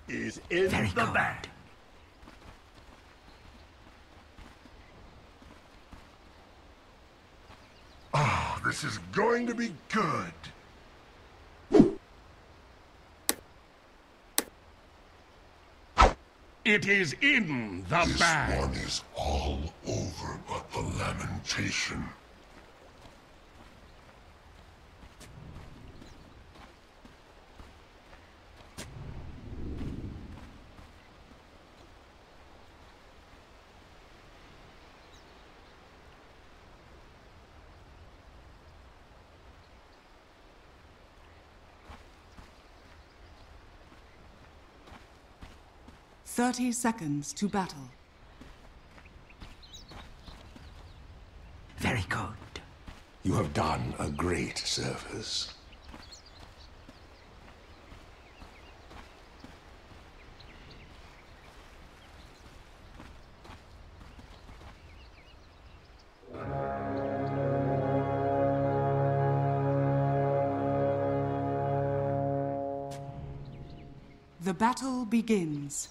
is in Very the good. bag. Oh, this is going to be good. It is in the This bag. one is all over but the lamentation. Thirty seconds to battle. Very good. You have done a great service. The battle begins.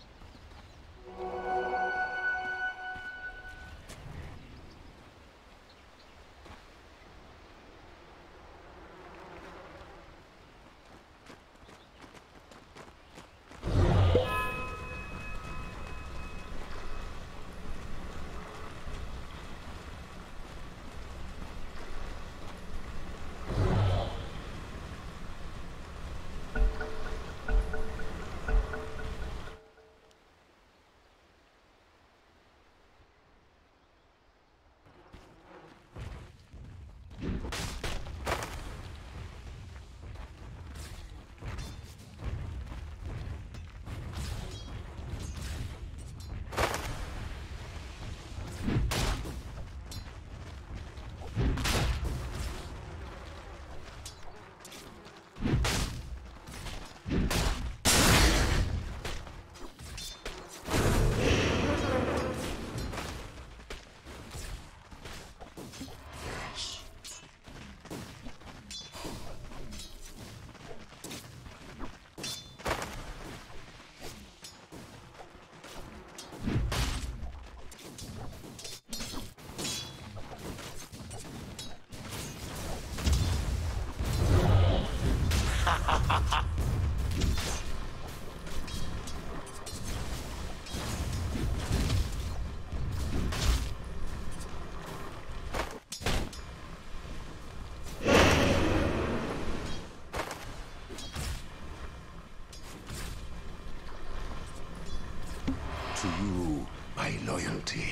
To you, my loyalty.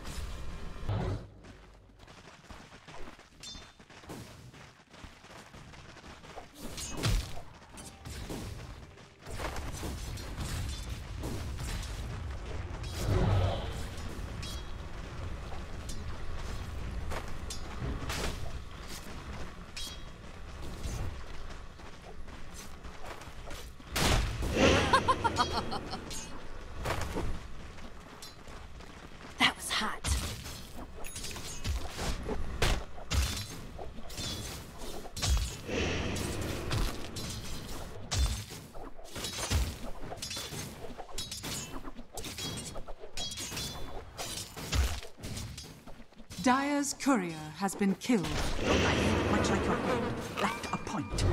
That was hot. Dire's courier has been killed. Don't I hate much like your head? Left a point.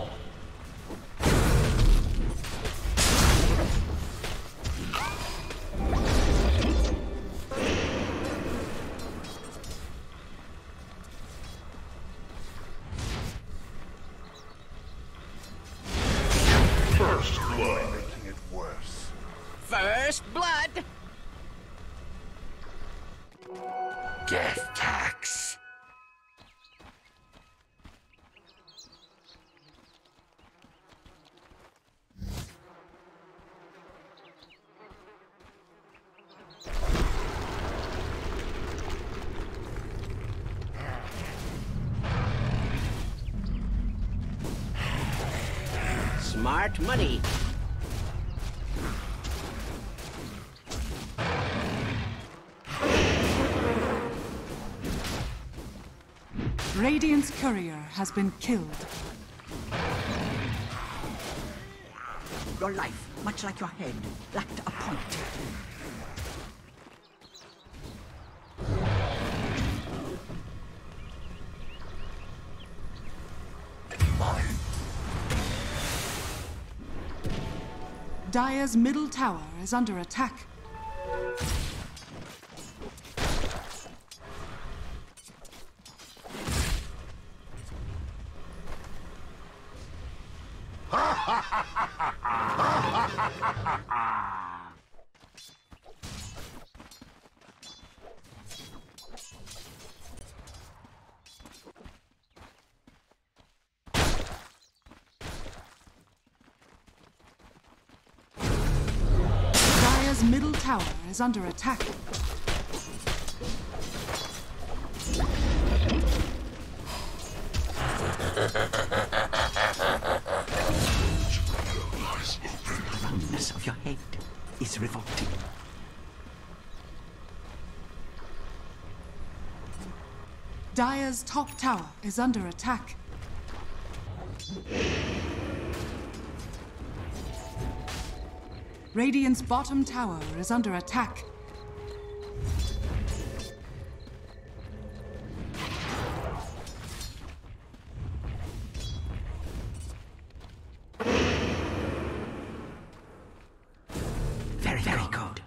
First blood. Making it worse. First blood! Death tax. Smart money. Radiant's courier has been killed. Your life, much like your head, lacked a point. Dire's middle tower is under attack. Dire's middle tower is under attack. The roundness of your head is revolting. Dire's top tower is under attack. Radiant's bottom tower is under attack. Very, very good.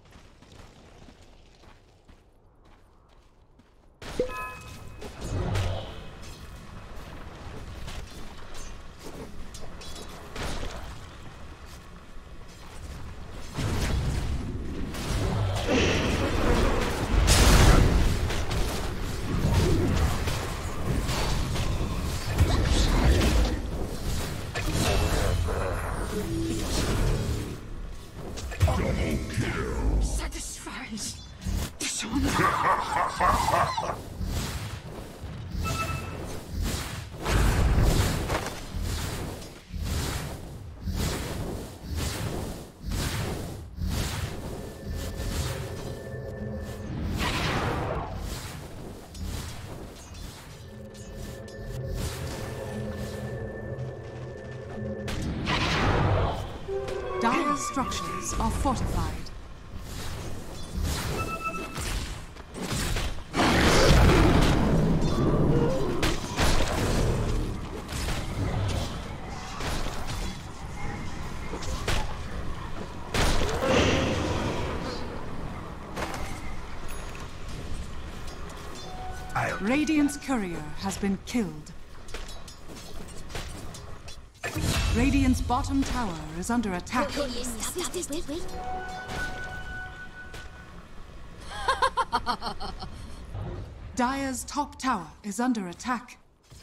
Satisfies dishonor. Dire's structures are fortified. Radiant's courier has been killed. Radiant's bottom tower is under attack. Wait. Dire's top tower is under attack.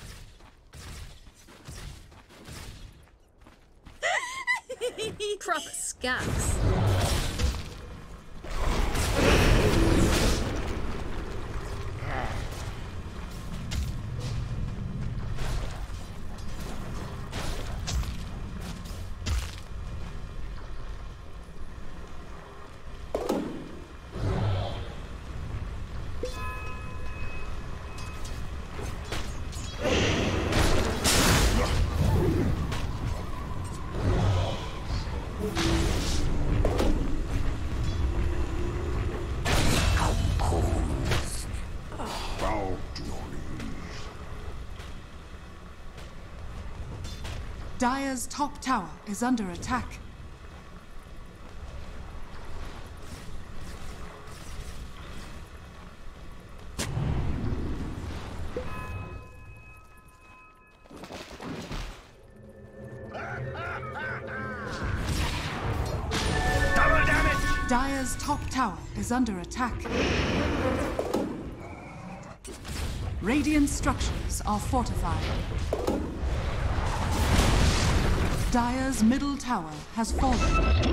Proper scabs. Dire's top tower is under attack. Double damage! Dire's top tower is under attack. Radiant structures are fortified. Dire's middle tower has fallen.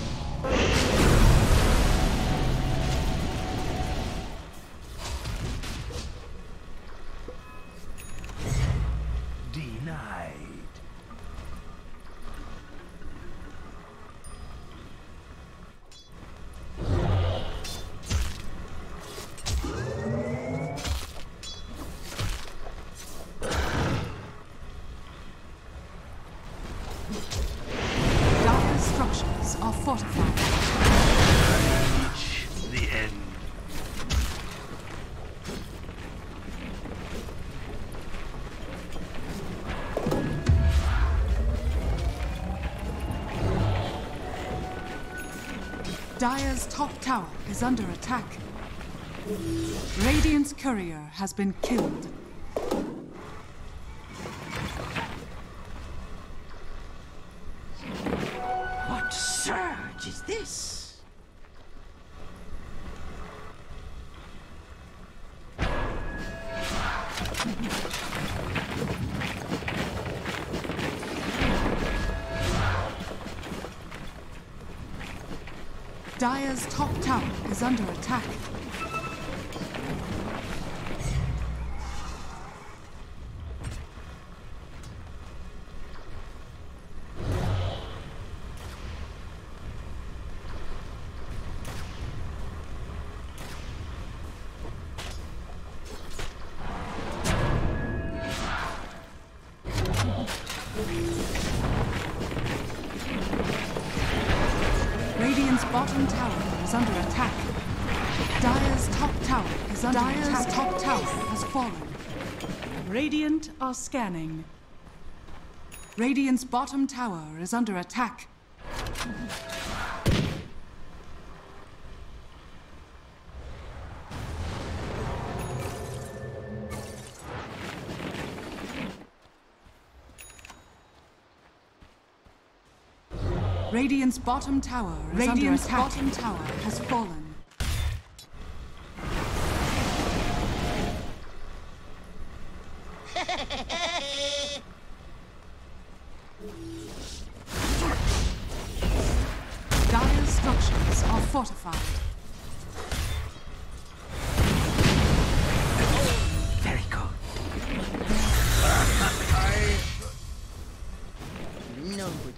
Denied. structures are fortified. Reach the end. Dire's top tower is under attack. Radiant's courier has been killed. What surge is this? Dire's top tower is under attack. Radiant's bottom tower is under attack. Dire's top tower is under attack. Dire's top tower has fallen. Radiant are scanning. Radiant's bottom tower is under attack. Radiant's bottom tower is under attack. Bottom tower has fallen. Dire's structures are fortified. Very good. No good.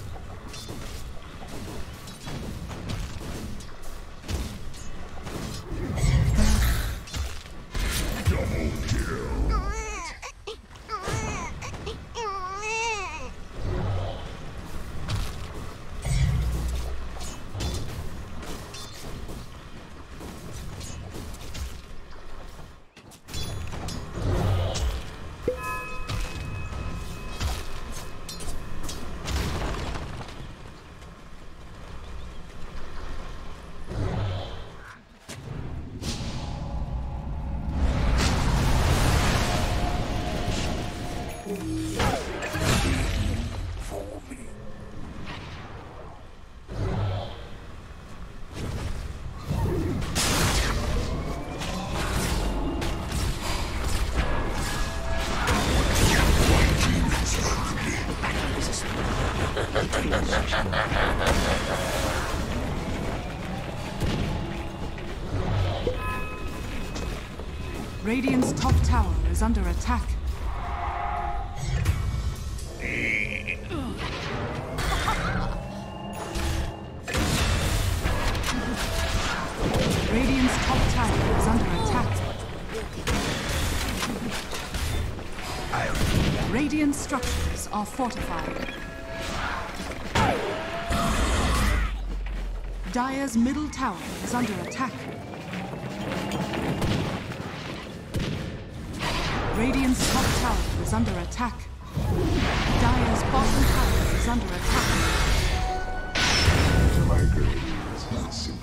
Radiant's top tower is under attack. Radiant's top tower is under attack. Radiant structures are fortified. Dire's middle tower is under attack. Radiant's top tower is under attack. Dire's bottom tower is under attack. My graves are simple.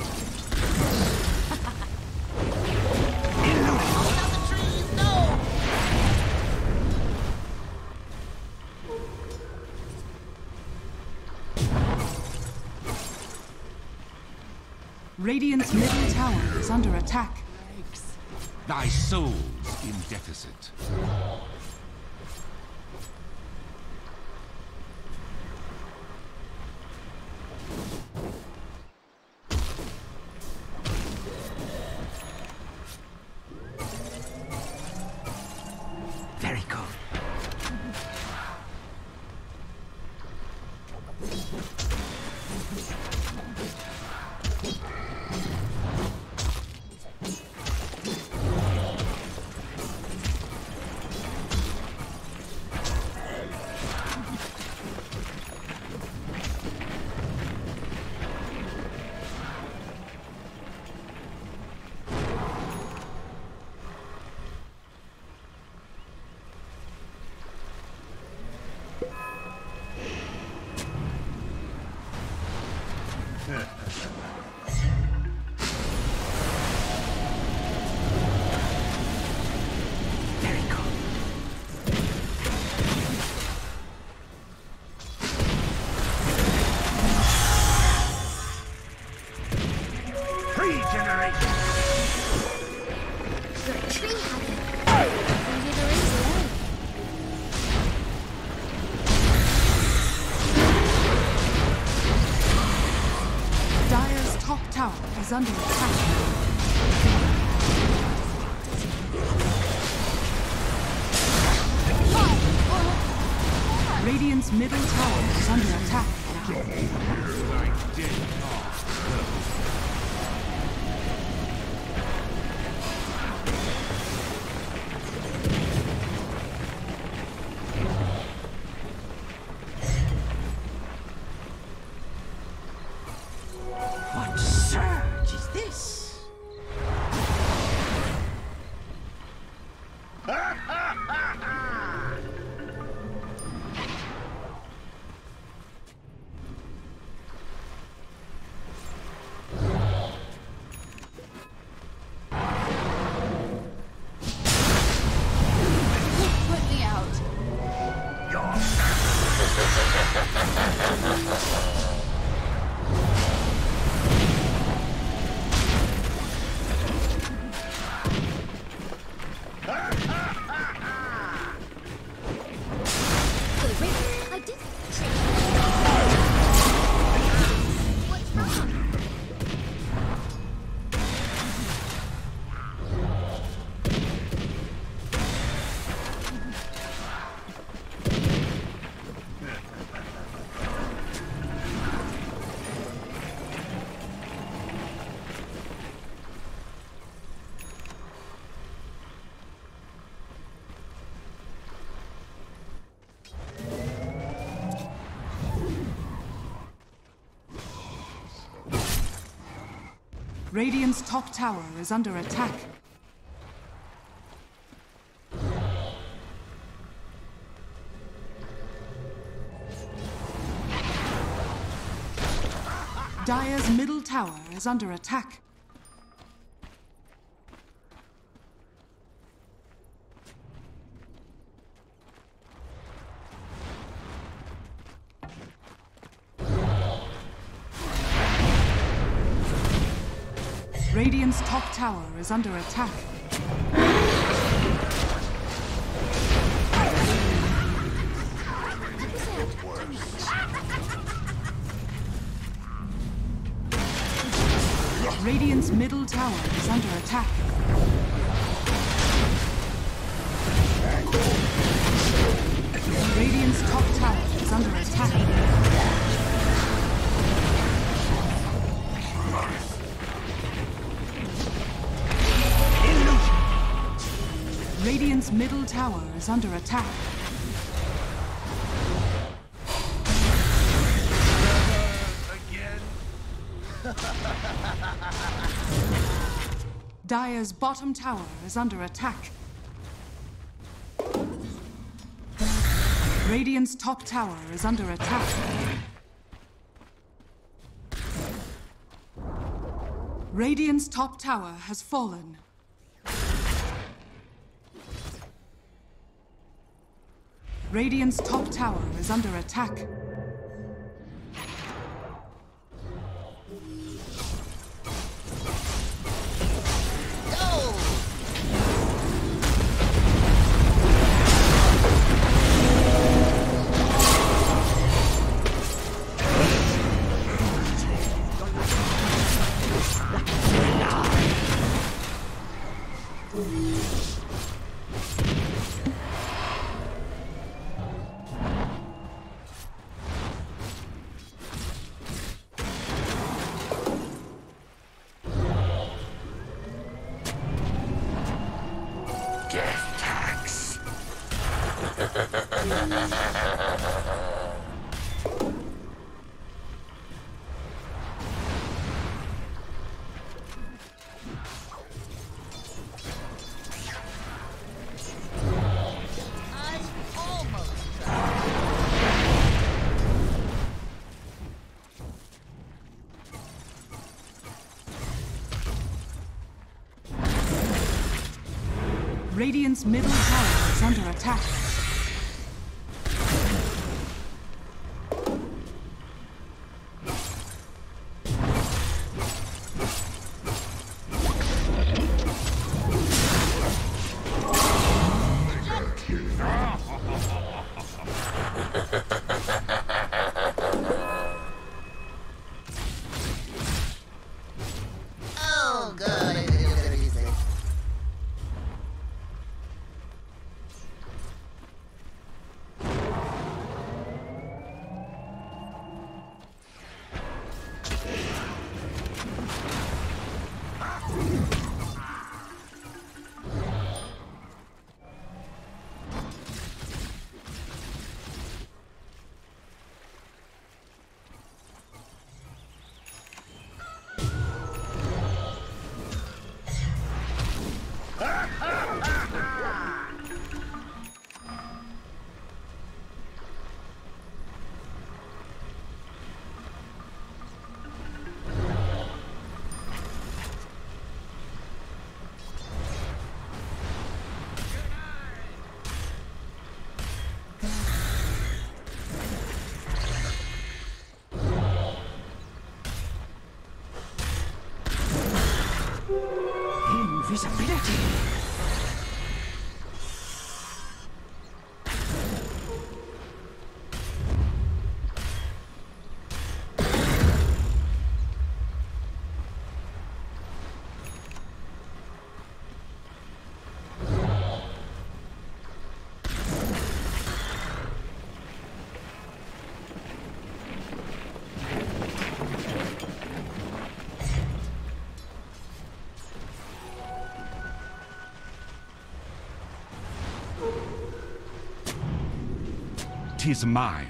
Radiant's middle tower is under attack. Thy soul's in deficit. Very good. Very good. Regeneration. The tree had regeneration. Dire's top tower is under attack. Radiant's middle tower is under attack. Like dead calf. What surge is this? Put me out. Wait, I did. What's wrong? Radiant's top tower is under attack. Dire's middle tower is under attack. Radiant's top tower is under attack. Radiant's middle tower is under attack. Radiant's top tower is under attack. Radiant's middle tower is under attack. Dire's bottom tower is under attack. Radiant's top tower is under attack. Radiant's top tower has fallen. Radiant's top tower is under attack. Death tax. Radiant's middle tower is under attack. Oh, good. I feel better easy. Invisibility. Tis mine.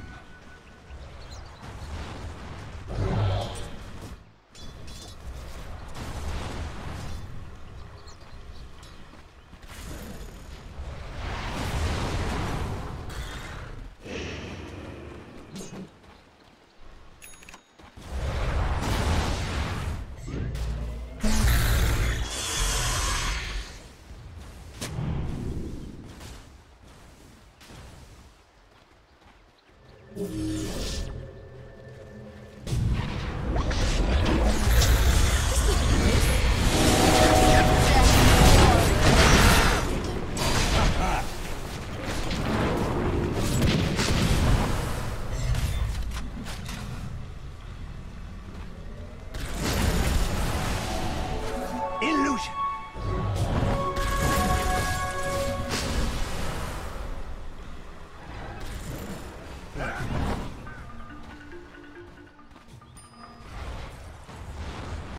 Illusion.